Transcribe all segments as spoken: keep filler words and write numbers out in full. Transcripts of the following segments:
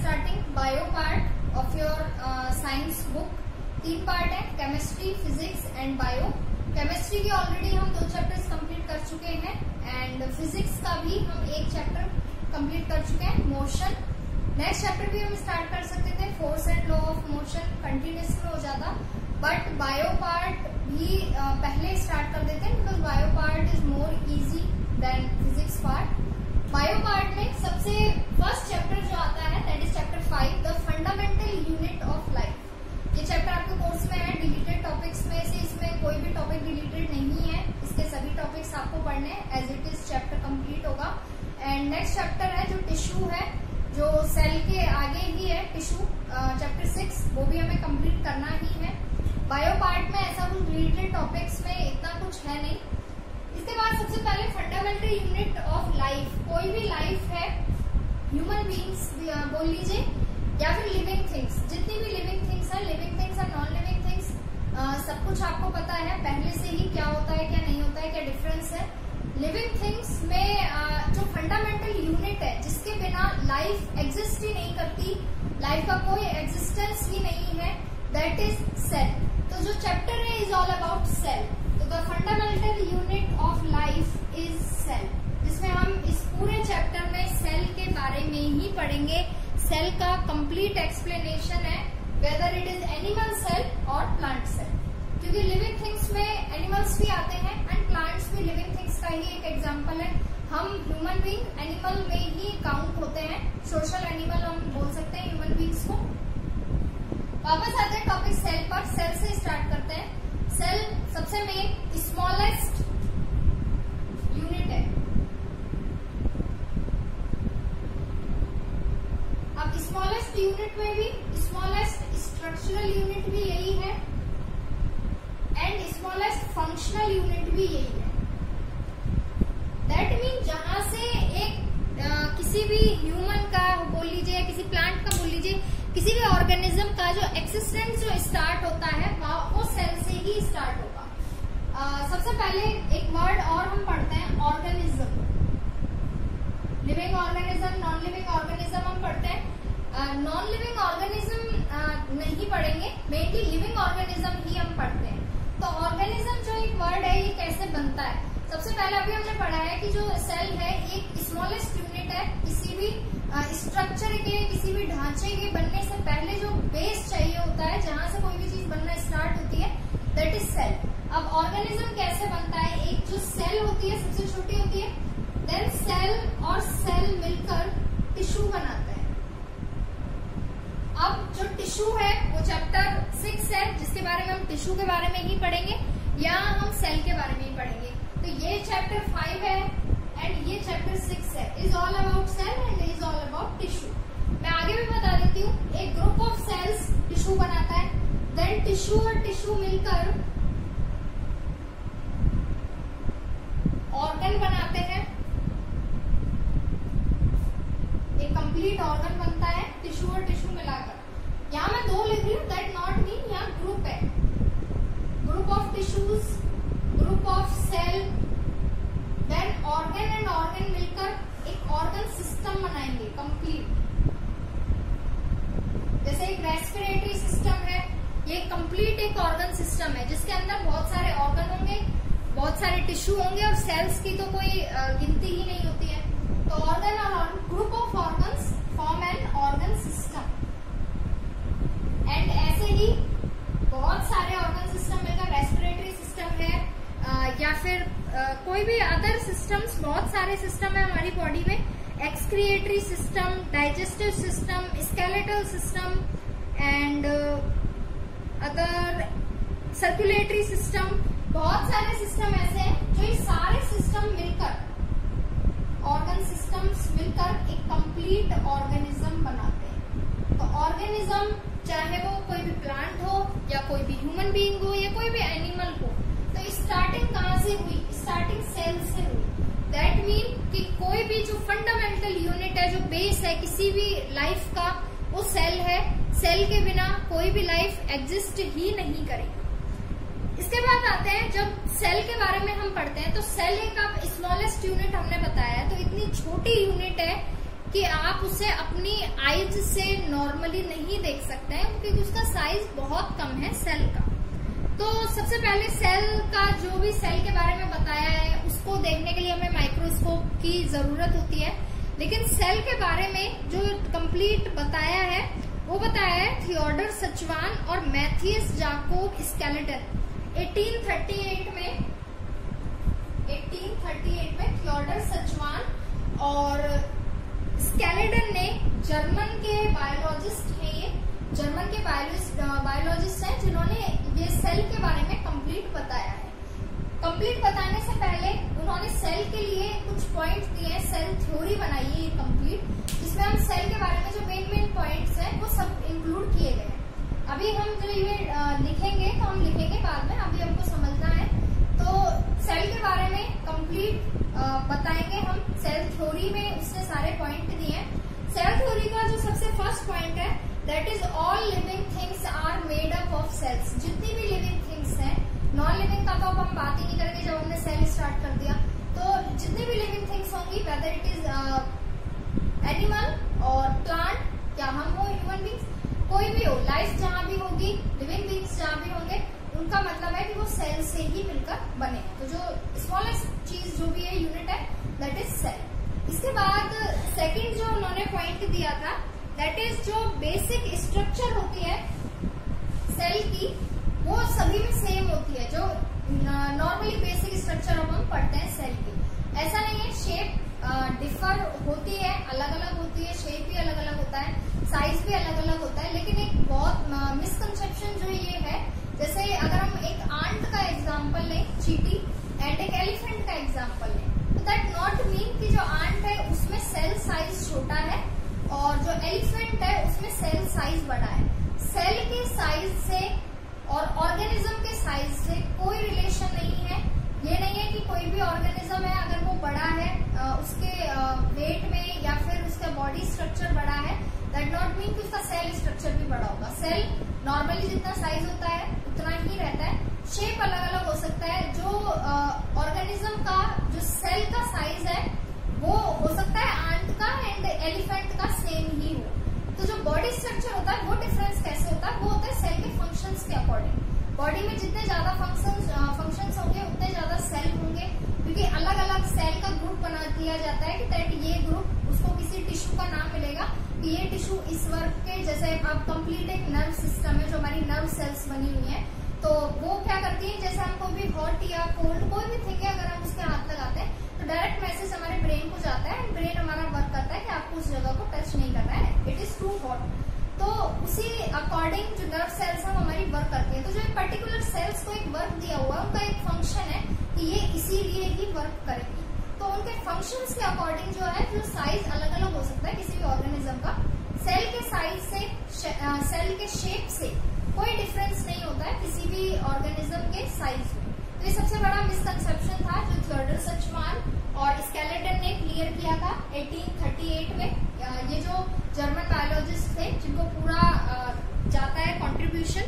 starting bio part of your uh, science book. तीन part है, chemistry, physics and bio. Chemistry के already हम दो चैप्टर्स कंप्लीट कर चुके हैं एंड फिजिक्स का भी हम एक चैप्टर कंप्लीट कर चुके हैं, मोशन. नेक्स्ट चैप्टर भी हम स्टार्ट कर सकते थे, force and law of motion, continuous में हो जाता. बट बायो पार्ट भी uh, पहले स्टार्ट कर देते हैं because bio part is more easy than physics part. Bio part में सबसे फर्स्ट चैप्टर जो आता है that is chapter five, the fundamental unit of life. ये चैप्टर आपके कोर्स में है. डिलीटेड टॉपिक्स में से इसमें कोई भी टॉपिक डिलीटेड नहीं है, इसके सभी टॉपिक्स आपको पढ़ने हैं as it is chapter complete होगा. एंड नेक्स्ट चैप्टर है जो टिश्यू है, जो सेल के आगे ही है टिश्यू, चैप्टर सिक्स, वो भी हमें कंप्लीट करना ही है. बायो पार्ट में ऐसा कुछ डिलीटेड टॉपिक्स में इतना कुछ है नहीं. इसके बाद सबसे पहले फंडामेंटल यूनिट ऑफ लाइफ. कोई भी लाइफ है, ह्यूमन बीइंग्स बोल लीजिए या फिर लिविंग थिंग्स, जितनी भी लिविंग थिंग्स है, लिविंग थिंग्स और नॉन लिविंग थिंग्स, सब कुछ आपको पता है पहले से ही क्या होता है क्या नहीं होता है, क्या डिफरेंस है. लिविंग थिंग्स में uh, जो फंडामेंटल यूनिट है जिसके बिना लाइफ एग्जिस्ट ही नहीं करती, लाइफ का कोई एग्जिस्टेंस ही नहीं है, दैट इज सेल. तो जो चैप्टर है इज ऑल अबाउट सेल. तो the fundamental unit of life is cell, जिसमें हम इस पूरे चैप्टर में सेल के बारे में ही पढ़ेंगे. सेल का कंप्लीट एक्सप्लेनेशन है, whether it is animal cell और प्लांट सेल, क्योंकि लिविंग थिंग्स में एनिमल्स भी आते हैं एंड प्लांट्स भी लिविंग थिंग्स का ही एक एग्जांपल है. हम ह्यूमन बीइंग एनिमल में ही काउंट होते हैं, सोशल एनिमल हम बोल सकते हैं ह्यूमन बीइंग्स को. वापस आते हैं टॉपिक सेल पर. सेल से स्टार्ट करते हैं. सेल सबसे मेन स्मॉलेस्ट यूनिट है. अब स्मॉलेस्ट यूनिट में भी स्मॉलेस्ट स्ट्रक्चरल यूनिट भी यही है एंड स्मॉलेस्ट फंक्शनल यूनिट भी यही है. दैट मीन जहां से एक आ, किसी भी ह्यूमन का बोल लीजिए या किसी प्लांट का बोल लीजिए, किसी भी ऑर्गेनिज्म का जो एक्सिस्टेंस जो स्टार्ट होता है वो सेल से ही स्टार्ट होगा. आ, सबसे पहले एक वर्ड और हम पढ़ते हैं, organism. Living organism, non living organism हम पढ़ते हैं. नॉन लिविंग ऑर्गेनिज्म नहीं पढ़ेंगे, मेनली लिविंग ऑर्गेनिज्म ही हम पढ़ते हैं. तो ऑर्गेनिज्म जो एक वर्ड है ये कैसे बनता है, सबसे पहले अभी हमने पढ़ा है कि जो सेल है एक स्मॉलेस्ट यूनिट है. किसी भी स्ट्रक्चर के, किसी भी ढांचे के बनने से पहले जो बेस चाहिए होता है, जहां से कोई भी चीज बनना स्टार्ट होती है, दैट इज सेल. अब ऑर्गेनिज्म कैसे बनता है, एक जो सेल होती है सबसे छोटी होती है, देन सेल और सेल मिलकर टिश्यू बनाता है. अब जो टिश्यू है वो चैप्टर सिक्स है, जिसके बारे में हम टिश्यू के बारे में ही पढ़ेंगे या हम सेल के बारे में ही पढ़ेंगे. तो ये चैप्टर फाइव है एंड ये चैप्टर सिक्स है, is all about cell and is all about tissue. मैं आगे भी बता देती हूँ. एक ग्रुप ऑफ सेल्स टिश्यू बनाता है, देन टिश्यू और टिश्यू मिलकर ऑर्गन बनाते हैं. एक कंप्लीट ऑर्गन बनता है टिश्यू और टिश्यू मिलाकर. यहाँ मैं दो लिख रही हूँ, दैट नॉट मीन यहाँ ग्रुप है. Group of tissues, group of cell, then organ and organ मिलकर एक ऑर्गन सिस्टम बनाएंगे कंप्लीट. जैसे एक रेस्पिरेटरी सिस्टम है, ये कंप्लीट एक ऑर्गन सिस्टम है जिसके अंदर बहुत सारे ऑर्गन होंगे, बहुत सारे टिश्यू होंगे और सेल्स की तो कोई गिनती ही नहीं होती है. तो ऑर्गन और group of organs form an organ system. And ऐसे ही बहुत सारे ऑर्गन सिस्टम मिलकर रेस्पिरेटरी सिस्टम है, आ, या फिर आ, कोई भी अदर सिस्टम्स, बहुत सारे सिस्टम है हमारी बॉडी में. Excretory system, digestive system, skeletal system and other circulatory system. बहुत सारे सिस्टम ऐसे हैं जो ये सारे सिस्टम मिलकर, ऑर्गन सिस्टम्स मिलकर एक कंप्लीट ऑर्गेनिज्म बनाते हैं. तो ऑर्गेनिज्म चाहे वो कोई भी प्लांट हो या कोई भी ह्यूमन बीइंग हो या कोई भी एनिमल हो, तो स्टार्टिंग कहाँ से हुई, स्टार्टिंग सेल से हुई. दैट मीन कि कोई भी जो फंडामेंटल यूनिट है, जो बेस है किसी भी लाइफ का, वो सेल है. सेल के बिना कोई भी लाइफ एग्जिस्ट ही नहीं करेगी. इसके बाद आते हैं, जब सेल के बारे में हम पढ़ते हैं तो सेल एक अब स्मॉलेस्ट यूनिट हमने बताया है, तो इतनी छोटी यूनिट है कि आप उसे अपनी आईज से नॉर्मली नहीं देख सकते हैं क्योंकि उसका साइज बहुत कम है सेल का। तो सबसे पहले सेल का जो भी सेल के बारे में बताया है उसको देखने के लिए हमें माइक्रोस्कोप की जरूरत होती है, लेकिन सेल के बारे में जो कंप्लीट बताया है वो बताया है थियोडर सचवान और मैथियस जाकोब स्केलेटन अठारह सौ अड़तीस में अठारह सौ अड़तीस में थियोडर सचवान और स्केलेटन ने, जर्मन के बायोलॉजिस्ट हैं, ये जर्मन के बायोलॉजिस्ट हैं जिन्होंने ये सेल के बारे में कंप्लीट बताया है। कंप्लीट बताने से पहले उन्होंने सेल के लिए कुछ पॉइंट्स दिए हैं, सेल थ्योरी बनाई है ये कंप्लीट, जिसमें हम सेल के बारे में जो मेन मेन पॉइंट्स हैं वो सब इंक्लूड किए गए हैं। अभी हम जो ये लिखेंगे तो हम लिखेंगे बाद में, अभी हमको समझना है। तो सेल के बारे में कंप्लीट बताएंगे हम। सेल थ्योरी में उसने सारे पॉइंट दिए हैं। सेल थ्योरी का जो सबसे फर्स्ट पॉइंट है that is all living things are made up of cells. जितनी भी लिविंग थिंग्स हैं, नॉन लिविंग का तो अब हम बात ही नहीं करेंगे जब हमने सेल स्टार्ट कर दिया, तो जितनी भी लिविंग थिंग्स होंगी, वेदर इट इज एनिमल और प्लांट, क्या हम हो ह्यूमन बींग्स, कोई भी हो, लाइफ जहां भी होगी, लिविंग बींग्स जहां भी होंगे, उनका मतलब है कि वो सेल से ही मिलकर बने। तो जो स्मॉलेस्ट चीज जो भी है यूनिट है दैट इज सेल। इसके बाद सेकंड जो उन्होंने पॉइंट दिया था दैट इज जो बेसिक स्ट्रक्चर होती है सेल की वो सभी में सेम होती है। जो नॉर्मली बेसिक स्ट्रक्चर अब हम पढ़ते हैं सेल की, ऐसा नहीं है, शेप डिफर होती है, अलग अलग होती है, शेप भी अलग अलग होता है, साइज भी अलग अलग होता है। लेकिन एक बहुत मिसकंसेप्शन जो ये है, जैसे अगर हम एक आंट का एग्जाम्पल लें, चींटी, एंड एक एलिफेंट का एग्जाम्पल लें, तो दैट नॉट मीन कि जो आंट है उसमें सेल साइज छोटा है और जो एलिफेंट है उसमें सेल साइज बड़ा है। सेल के साइज से और ऑर्गेनिज्म के साइज से कोई रिलेशन नहीं है। ये नहीं है कि कोई भी ऑर्गेनिज्म है अगर वो बड़ा है उसके वेट में या फिर उसका बॉडी स्ट्रक्चर बड़ा है, दैट नॉट मीन कि उसका सेल स्ट्रक्चर भी बड़ा होगा। सेल नॉर्मली जितना साइज होता है उतना ही रहता है, शेप अलग अलग हो सकता है। जो ऑर्गेनिज्म का जो सेल का साइज है वो हो सकता है आंट का एंड एलिफेंट का सेम ही हो। तो जो बॉडी स्ट्रक्चर होता है वो डिफरेंस कैसे होता है, वो होता है सेल के फंक्शंस के अकॉर्डिंग। बॉडी में जितने ज्यादा फंक्शंस फंक्शंस होंगे उतने ज्यादा सेल होंगे, क्योंकि अलग अलग सेल का ग्रुप बना दिया जाता है कि दैट ये ग्रुप, उसको किसी टिश्यू का नाम मिलेगा कि ये टिश्यू इस वर्ग के, जैसे अब कंप्लीट एक नर्व सिस्टम है जो हमारी नर्व सेल्स बनी हुई है, तो वो क्या करती है, जैसे हम कोई भी हॉट या कोल्ड कोई भी थिंग है अगर हम उसके हाथ लगाते हैं तो डायरेक्ट मैसेज हमारे ब्रेन को जाता है, ब्रेन हमारा वर्क करता है कि आपको उस जगह को टच नहीं करना है, इट इज टू हॉट। तो उसी अकॉर्डिंग जो नर्व सेल्स है हमारी वर्क करती है। तो जो एक पर्टिकुलर सेल्स को एक वर्क दिया हुआ है, उनका एक फंक्शन है कि ये इसीलिए ही वर्क करेगी। तो उनके फंक्शंस के अकॉर्डिंग जो है जो साइज अलग अलग हो सकता है किसी भी ऑर्गेनिज्म का। सेल के साइज से, सेल के शेप से कोई डिफरेंस नहीं होता है किसी भी ऑर्गेनिज्म के साइज में। तो ये सबसे बड़ा मिसकंसेप्शन था जो थियोडर सचवान और स्केलेटन ने क्लियर किया था अठारह सौ अड़तीस में। ये जो जर्मन बायोलॉजिस्ट थे जिनको पूरा जाता है कंट्रीब्यूशन।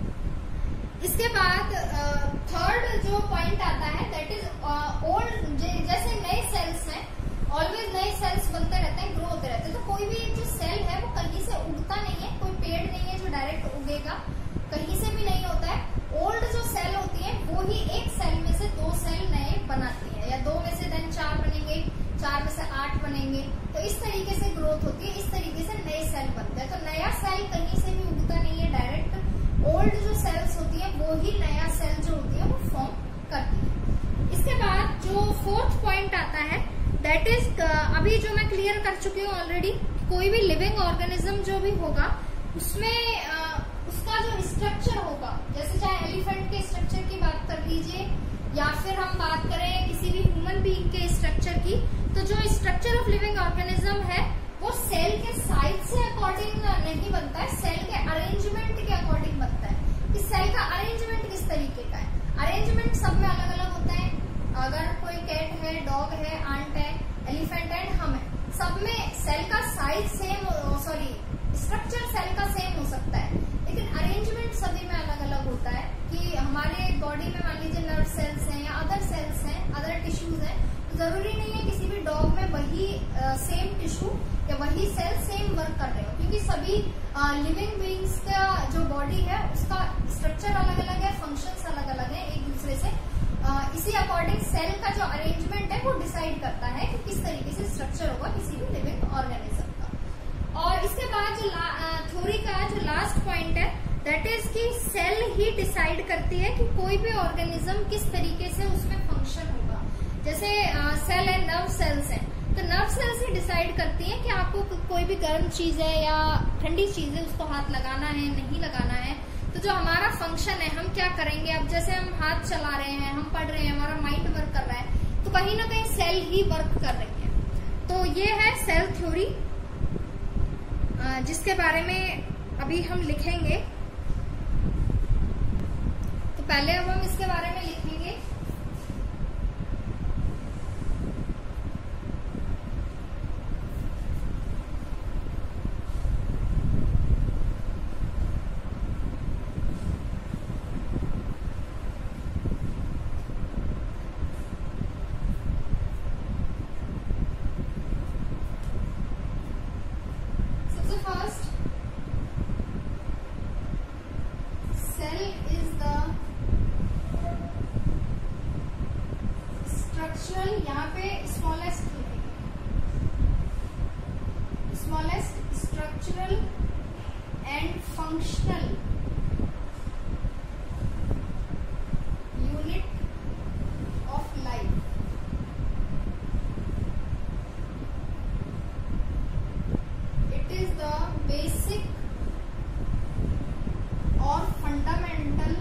इसके बाद थर्ड जो पॉइंट आता है दैट इज ओल्ड, जैसे नए सेल्स हैं, ऑलवेज नए सेल्स बनते रहते हैं, ग्रो होते रहते हैं। तो कोई भी जो सेल है वो कहीं से उगता नहीं है, कोई पेड़ नहीं है जो डायरेक्ट उगेगा, कहीं से भी नहीं होता है। ओल्ड जो सेल होती है वो ही एक सेल में से दो सेल नए बनाती है, या दो में से देन चार बनेंगे, चार में से आठ बनेंगे। तो इस तरीके से ग्रोथ होती है, इस तरीके से नए सेल बनते हैं। तो नया सेल कहीं से भी उगता नहीं है, डायरेक्ट ओल्ड जो सेल्स होती है वो ही नया सेल जो होती है वो फॉर्म करती है। इसके बाद जो फोर्थ पॉइंट आता है दैट इज, अभी जो मैं क्लियर कर चुकी हूँ ऑलरेडी, कोई भी लिविंग ऑर्गेनिज्म जो भी होगा उसमें आ, उसका जो स्ट्रक्चर होगा, जैसे चाहे एलिफेंट के स्ट्रक्चर की बात कर लीजिए या फिर हम बात करें किसी भी ह्यूमन बीइंग के स्ट्रक्चर की, तो जो स्ट्रक्चर ऑफ लिविंग ऑर्गेनिज्म है वो सेल के साइज से अकॉर्डिंग नहीं बनता है, सेल के अरेंजमेंट के अकॉर्डिंग बनता है कि सेल का अरेंजमेंट किस तरीके का है। अरेंजमेंट सब में अलग अलग होता है। अगर कोई कैट है, डॉग है, आंट है, एलिफेंट है, हम है, सब में सेल का size same, sorry structure cell का सेम हो सकता है, लेकिन अरेंजमेंट सभी में अलग अलग होता है। कि हमारे बॉडी में मान लीजिए नर्व सेल्स हैं या अदर सेल्स हैं, अदर टिश्यूज हैं, तो जरूरी नहीं है किसी भी डॉग में वही सेम टिश्यू या सभी सेल सेम वर्क कर रहे हो, क्योंकि सभी लिविंग बीइंग्स का जो बॉडी है उसका स्ट्रक्चर अलग अलग है, फंक्शंस अलग अलग है एक दूसरे से। uh, इसी अकॉर्डिंग सेल का जो अरेंजमेंट है वो डिसाइड करता है कि किस तरीके से स्ट्रक्चर होगा किसी भी लिविंग ऑर्गेनिज्म का। और इसके बाद जो थ्योरी का जो लास्ट पॉइंट है दैट इज कि सेल ही डिसाइड करती है कि कोई भी ऑर्गेनिज्म किस तरीके से उसमें फंक्शन होगा। जैसे सेल एंड नर्व सेल्स हैं, तो नर्व सेल्स ही डिसाइड करती हैं कि आपको कोई भी गर्म चीज है या ठंडी चीज है उसको हाथ लगाना है नहीं लगाना है। तो जो हमारा फंक्शन है हम क्या करेंगे, अब जैसे हम हाथ चला रहे हैं, हम पढ़ रहे हैं, हमारा माइंड वर्क कर रहा है, तो कहीं ना कहीं सेल ही वर्क कर रही है। तो ये है सेल थ्योरी, जिसके बारे में अभी हम लिखेंगे। तो पहले अब हम इसके बारे में लिखेंगे। यहाँ पे smallest smallest structural and functional unit of life. It is the basic और fundamental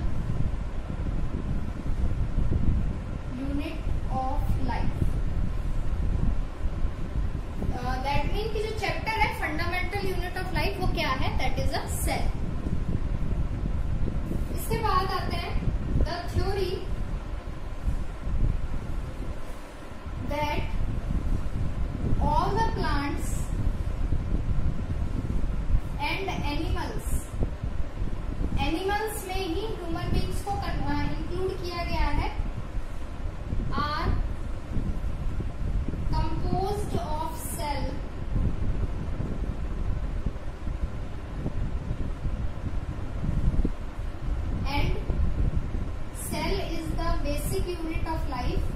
unit of life. That mean कि जो चैप्टर है फंडामेंटल यूनिट ऑफ लाइफ वो क्या है, दैट इज अ सेल। इसके बाद आते हैं the theory that all the plants and animals, animals में ही ह्यूमन बींग्स को इंक्लूड किया गया है, are composed of cell and cell is the basic unit of life.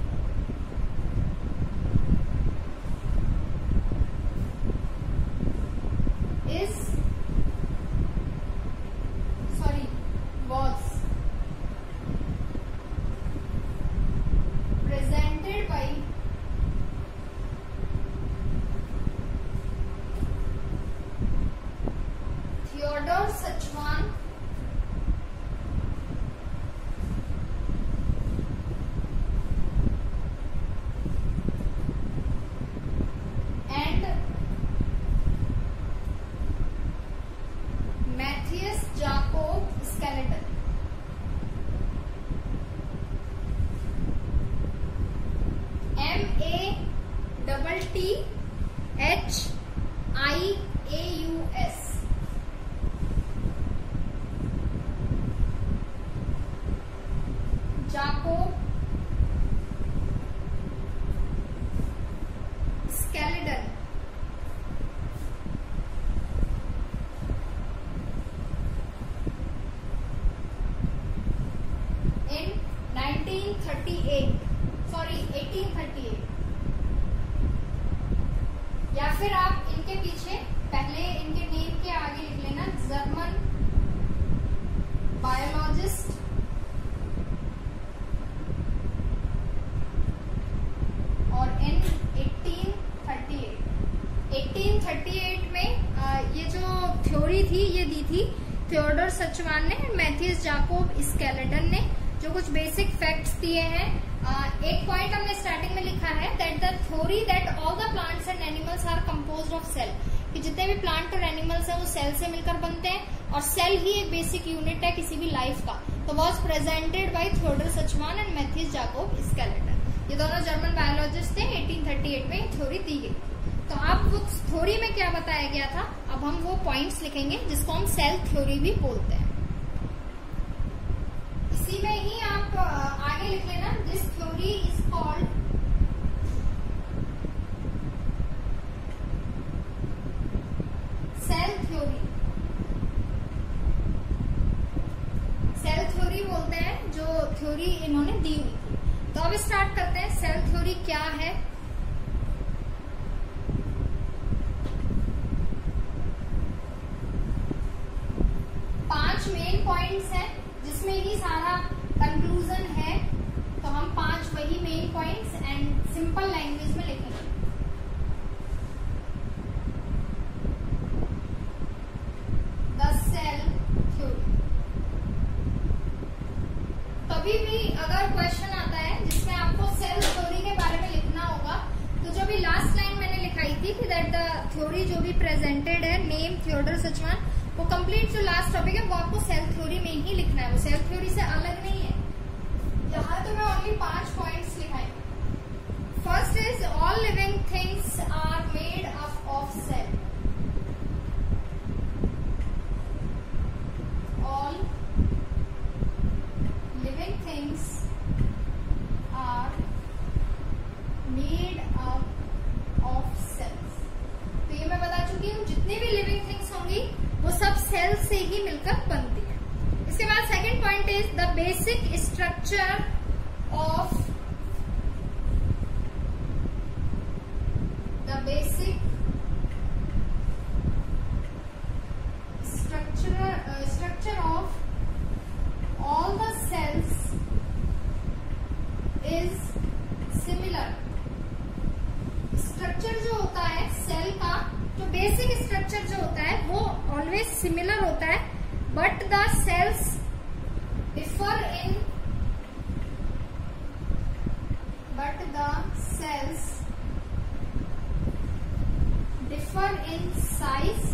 Is sorry was presented by Theodore Schwann and Matthias Jacob Skeleton. M A T T H I A U S. Jacob Skeleton. In nineteen thirty-eight, sorry eighteen thirty-eight, या फिर आप इनके पीछे पहले इनके name के आगे लिख लेना जर्मन बायोलॉजिस्ट और इन eighteen thirty-eight eighteen thirty-eight में आ, ये जो थ्योरी थी ये दी थी थियोडोर सचवान ने, मैथियस जाकोब स्केलेटन ने, जो कुछ बेसिक फैक्ट्स दिए हैं। uh, एक पॉइंट हमने स्टार्टिंग में लिखा है that the theory that all the plants and animals are composed of cell, कि जितने भी प्लांट और एनिमल्स हैं वो सेल से मिलकर बनते हैं और सेल ही एक बेसिक यूनिट है किसी भी लाइफ का। तो was presented by Theodor Schwann and Matthias Jakob Schleiden. ये दोनों जर्मन बायोलॉजिस्ट थे, eighteen thirty-eight में थ्योरी दी गई। तो अब वो थ्योरी में क्या बताया गया था, अब हम वो पॉइंट्स लिखेंगे जिसको हम सेल थ्योरी भी बोलते हैं। इसी में ही आप आगे लिख लेना, this theory is called theory इन्होंने दी हुई थी। तो अब स्टार्ट करते हैं, सेल थ्योरी क्या है। पांच मेन पॉइंट्स हैं जिसमें ही सारा कंक्लूजन है, तो हम पांच वही main points and simple language में लिखेंगे। The cell theory. कभी भी अगर क्वेश्चन आता है जिसमें आपको सेल थ्योरी के बारे में लिखना होगा, तो जो भी लास्ट लाइन मैंने लिखाई थी कि दैट द थ्योरी जो भी प्रेजेंटेड है, नेम थियोडोर सचमान, वो कंप्लीट जो लास्ट टॉपिक है वो आपको सेल थ्योरी में ही लिखना है, वो सेल थ्योरी से अलग नहीं है। यहाँ तो मैं ओनली पांच पॉइंट्स लिखाई। First is all living things are made up of cell. All living things are made up of cells. तो ये मैं बता चुकी हूँ, जितनी भी लिविंग थिंग्स होंगी वो सब सेल से ही मिलकर बनती है। इसके बाद second point is the basic structure of the basic structure structure of all the cells is similar. Structure जो होता है सेल का, जो बेसिक स्ट्रक्चर जो होता है वो ऑलवेज सिमिलर होता है, but the cells differ in but the cells differ in size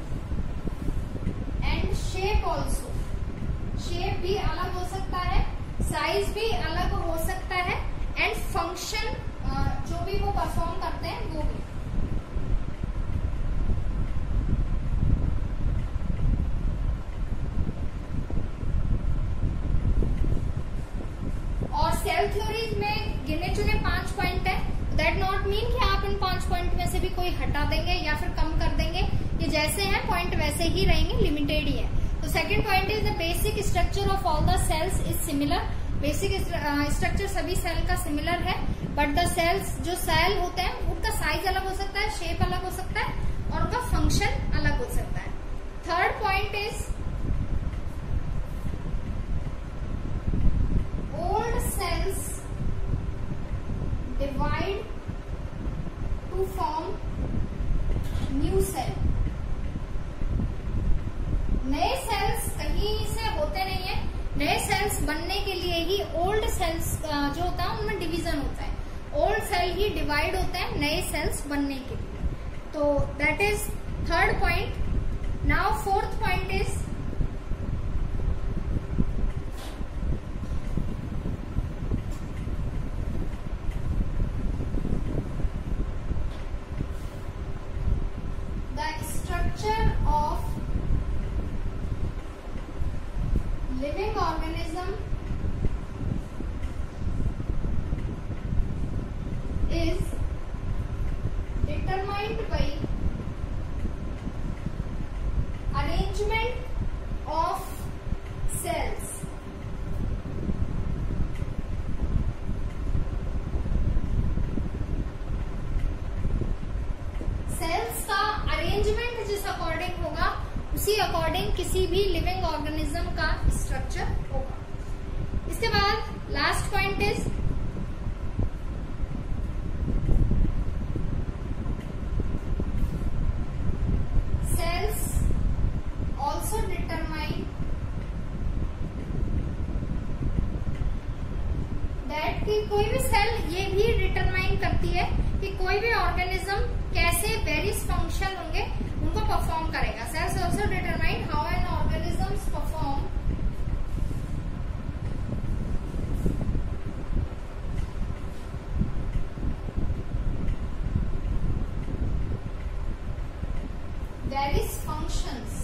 and shape also. Shape भी अलग हो सकता है, साइज भी अलग हो सकता है, एंड फंक्शन जो भी वो परफॉर्म करते हैं वो भी। और सेल थ्योरी में गिने चुने पांच पॉइंट है, दैट नॉट मीन कि आप इन पांच पॉइंट में से भी कोई हटा देंगे या फिर कम कर देंगे। ये जैसे हैं पॉइंट वैसे ही रहेंगे, लिमिटेड ही है। तो second point is the basic structure of all the cells is similar. Basic structure सभी सेल का सिमिलर है, बट द सेल्स जो सेल होते हैं उनका साइज अलग हो सकता है, शेप अलग हो सकता है, और उनका फंक्शन अलग हो सकता है। Third point is old cells divide to form new cell. नए सेल्स कहीं से होते नहीं है, नए सेल्स बनने के लिए ही ओल्ड सेल्स जो होता है उनमें डिवीजन होता है। ओल्ड सेल ही डिवाइड होते हैं नए सेल्स बनने के लिए। तो that is third point. Now fourth point is the structure of living organism is determined by arrangement of cells. Cells का अरेंजमेंट जिस अकॉर्डिंग होगा उसी अकॉर्डिंग किसी भी लिविंग ऑर्गेनिज्म का स्ट्रक्चर होगा। इसके बाद last point is cells also determine that कि कोई भी सेल ये भी डिटरमाइन करती है कि कोई भी ऑर्गेनिज्म कैसे वेरियस फंक्शन होंगे उनको परफॉर्म करेगा। Cells also determine how an organisms perform various functions.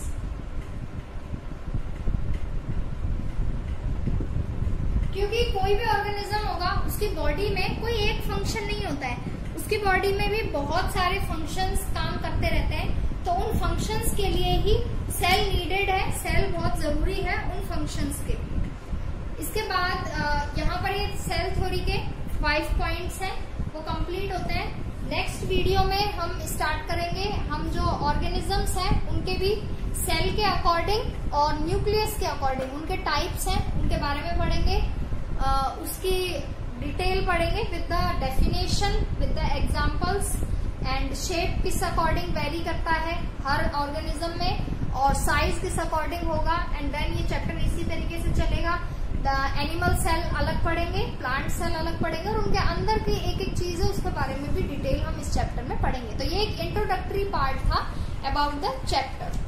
क्योंकि कोई भी ऑर्गेनिज्म होगा उसकी बॉडी में कोई एक फंक्शन नहीं होता है, उसकी बॉडी में भी बहुत सारे फंक्शंस काम करते रहते हैं। तो उन फंक्शंस के लिए ही सेल नीडेड है, सेल बहुत जरूरी है उन फंक्शंस के लिए। इसके बाद यहाँ पर ये सेल थ्योरी के फाइव पॉइंट्स हैं, वो कंप्लीट होते हैं। नेक्स्ट वीडियो में हम स्टार्ट करेंगे, हम जो ऑर्गेनिजम्स हैं उनके भी सेल के अकॉर्डिंग और न्यूक्लियस के अकॉर्डिंग उनके टाइप्स हैं, उनके बारे में पढ़ेंगे, आ, उसकी डिटेल पढ़ेंगे with the definition, with the examples and shape किस अकॉर्डिंग वेरी करता है हर ऑर्गेनिज्म में, और साइज किस अकॉर्डिंग होगा। एंड देन ये चैप्टर इसी तरीके से चलेगा। द एनिमल सेल अलग पढ़ेंगे, प्लांट सेल अलग पढ़ेंगे, और उनके अंदर की एक एक चीज है उसके बारे में भी डिटेल हम इस चैप्टर में पढ़ेंगे। तो ये एक इंट्रोडक्टरी पार्ट था अबाउट द चैप्टर।